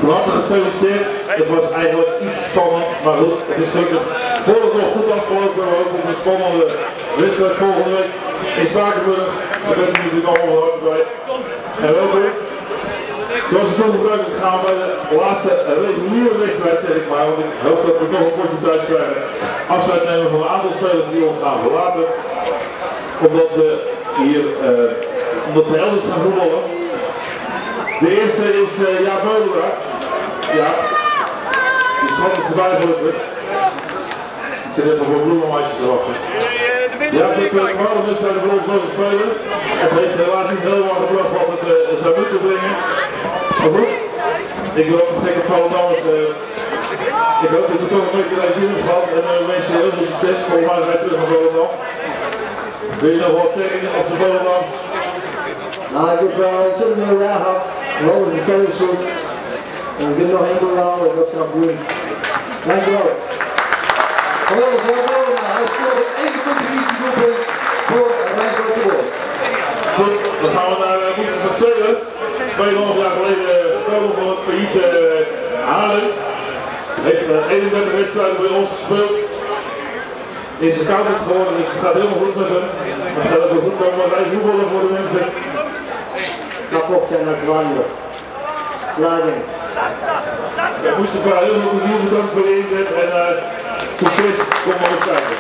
Van harte gefeliciteerd. Het was eigenlijk iets spannend, maar goed, het is gelukkig voordat nog goed afgelopen. We hopen op een spannende wedstrijd volgende week in Spakenburg. Daar ben ik natuurlijk allemaal hard bij. En we hopen, zoals het toen gebruikelijk gaan bij de laatste reguliere wedstrijd, zeg ik maar, want ik hoop dat we nog een potje thuis krijgen. Afscheid nemen van een aantal spelers die ons gaan verlaten. Omdat ze hier, omdat ze elders gaan voetballen. De eerste is Jaap Meulera. Ja, die schat is erbij gelukkig. Ik zit even voor bloemenmeisjes te wachten. Ja, ik heb 12 wedstrijden voor ons mogen spelen. Het heeft helaas niet helemaal gebracht wat het zou moeten brengen. Maar goed, ik wil ook een gekke Volendammers. Ik hoop dat we toch een beetje naar zin hebben gehad en we wensen heel veel succes. Volgens mij zijn we terug naar Volendam. Wil je nog wat zeggen op de Volendam? Nou, ik heb ontzettend heel jaar gehad. Wel in de kennisgroep. En ik heb nog één goal gehaald en dat is kampioen. Dankjewel. Geweldig, hij scoorde 21 doelpunten voor Rijnsburg de Bos. Goed, dan gaan we naar Moester van Zeulen. 2,5 jaar geleden gekomen van het failliet Haarlem. Heeft 31 wedstrijden bij ons gespeeld. Is accountant geworden, dus het gaat helemaal goed met hem. Het gaat ook goed komen, wij voetballen voor de mensen. Kapot zijn naar Zwaanjo. Klaar. Ik moest er heel veel plezier bedankt voor de inzet en succes, kom maar eens kijken.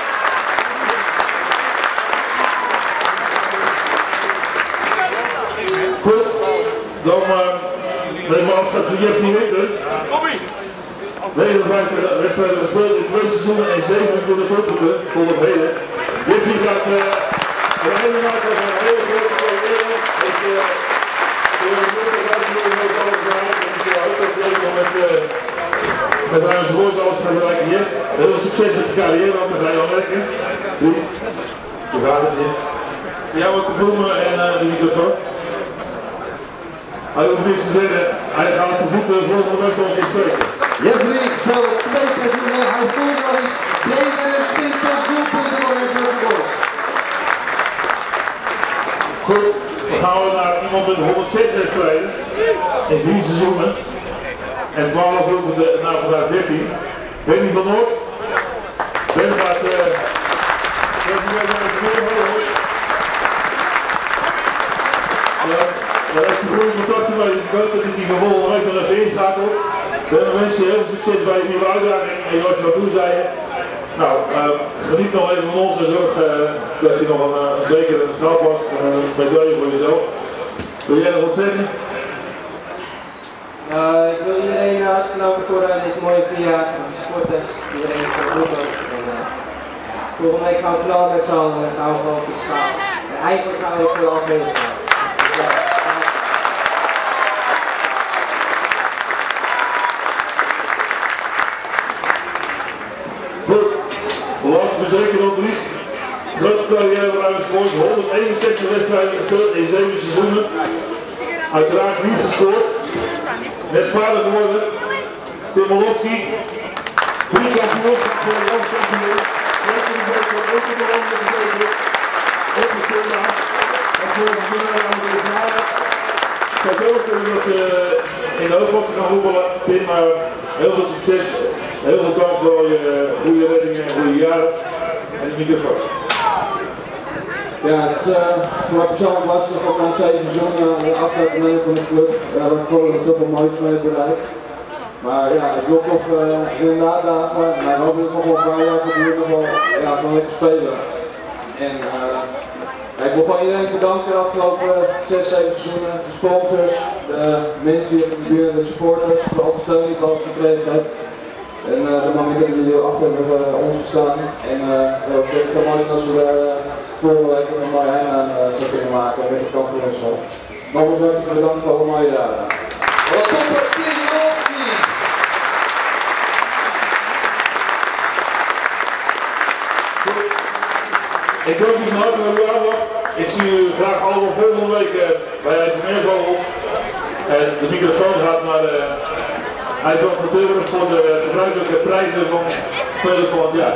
Goed, dan neem we afscheid van Jeffrey Winter. 59 wedstrijden gespeeld in 2 seizoenen en 27 doelpunten voor het heden. Jeffrey gaat een hele maken van een hele grote carrière. Met Ruimse Boys alles gaan bereiken. Jeff, heel veel succes met je carrière, want dan ga je al werken. Doei. Hoe gaat het, Jeff? Ja, wat te filmen en de microfoon. Hij hoeft niks te zeggen, hij gaat zijn voeten volgende week nog eens spreken. Jeffrey speelde 2 seizoenen, hij scoorde nog eens 27 doelpunten voor Rijnsburg de Bos. Goed, dan gaan we naar iemand met 106 wedstrijden in 3 seizoenen. En 12 doelpunten na vandaag 13. Benny van Noord. Ben gaat daar is de goede contacten mee, dus ik hoop dat hij die volgende week nog even inschakelt. Dan wens je heel veel succes bij je nieuwe uitdaging en wat je wat doen zei. Nou, geniet nog even van ons en zorg dat je nog een beker en een straf was, een medaille voor jezelf. Wil jij nog wat zeggen? Ik wil iedereen hartstikke voor deze mooie verjaardag van de supporters. Iedereen is er goed op. Volgende week gaan we knallen met z'n allen en gaan we gewoon goed staan. En eigenlijk gaan we ook wel bezig gaan. Goed, last maar zeker nog liefst. Grote carrière bij Rijnsburg, 161 wedstrijden gespeeld in 7 seizoenen. Uiteraard niet gescoord. Net vader geworden. Tim Molowski. 3 kampioen voor de landskampioen. 2 keer de beker, 1 keer de landelijke beker. Op de zondag. En voor de winnaar aan de finale. Het zou wel kunnen dat ze in de hoofdklasse gaan voetballen. Tim, heel veel succes. Heel veel dank voor al je goede reddingen en goede jaren. En de microfoon. Ja, het is voor mij persoonlijk lastig om na 7 seizoenen afscheid te nemen van de club. Ja, dat ik gewoon zoveel moois mee bereikt. Maar ja, ik wil toch inderdaad dagen, maar ik hoop dat het nog wel een paar jaar geduurt nog wel gewoon lekker spelen. En ik wil gewoon iedereen bedanken de afgelopen 6, 7 seizoenen. De sponsors, de mensen hier in de buurt, de supporters, voor alle steun die ik altijd gekregen heb. En de man die jullie achter ons gestaan. En het zou mooi zijn als we daar volgende week nog maar hen aan zou kunnen maken met het kampioenschap. Nogmaals hartelijk bedankt voor alle mooie jaren. Wat top voor Tim Molowski! Ik dank u van harte voor uw aandacht. Ik zie u graag allemaal volgende week bij IJsselmeervogels. En de microfoon gaat naar IJsselmeer van Tilburg voor de gebruikelijke prijzen van Speler van het jaar.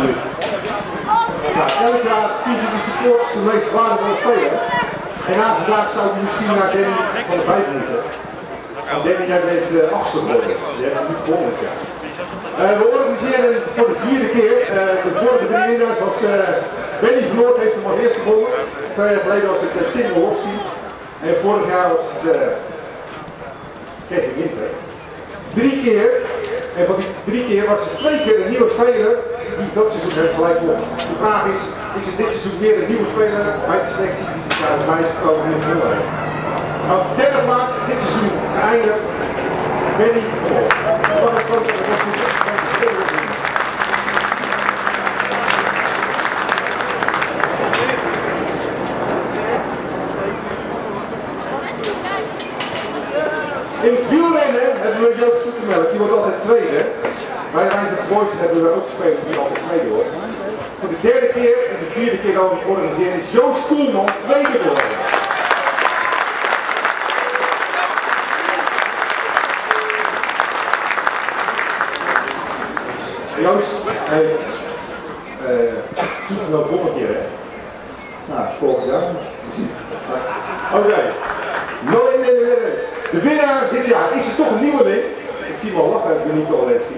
Ja, elk jaar kiezen de supporters de meest waardevolle speler. En na vandaag zou ik misschien naar Danny van de 5 moeten. En Danny, jij bent 8e geworden. Je hebt het niet volgend jaar. We organiseren voor de 4e keer. De vorige 3 winnaars was Benny van Noord heeft hem als eerste gewonnen. 2 jaar geleden was het Tim Wolski. En vorig jaar was het Kevin Winter. 3 keer. En van die 3 keer was er 2 keer een nieuwe speler die dat seizoen heeft gelijk won. De vraag is het dit seizoen weer een nieuwe speler bij de selectie die de bij is gekomen in de heeft. Nou, op de 3e plaats is dit seizoen geëindigd. Benny van Noord. In het wielrennen hebben we Joop Zoetemelk, die wordt altijd tweede. Bij Rijnsburg Boys hebben we ook spelers die altijd tweede wordt. Voor de 3e keer en de 4e keer dat we het organiseren is Joost Koelman tweede geworden. Joost heeft Zoetemelk nog een keer, hè? Nou, volgend jaar. Oké. De winnaar dit jaar is er toch een nieuweling. Ik zie hem al lachen, ik ben niet al leskie.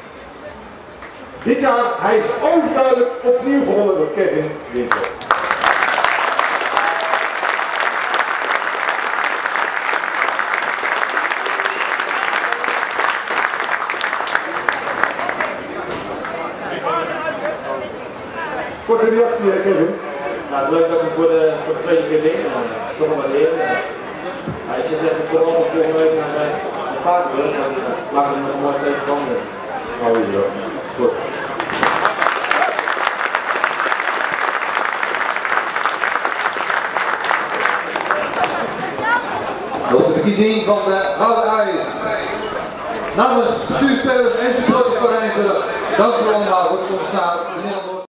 Dit jaar, hij is overduidelijk opnieuw gewonnen door Kevin Winter. Korte reactie, Kevin. Nou, het is leuk dat ik hem voor de 2e keer win. Toch nog wat leren. Ik zou zeggen, ik kom ook volgende week naar de Vaartburg, dan laten we met een mooi steek wandelen. Oh ja, goed. Dat is de verkiezing van de Gouden Ui. Namens bestuurspelers en supporters van Rijnsburg, dank u allemaal voor het ontstaan.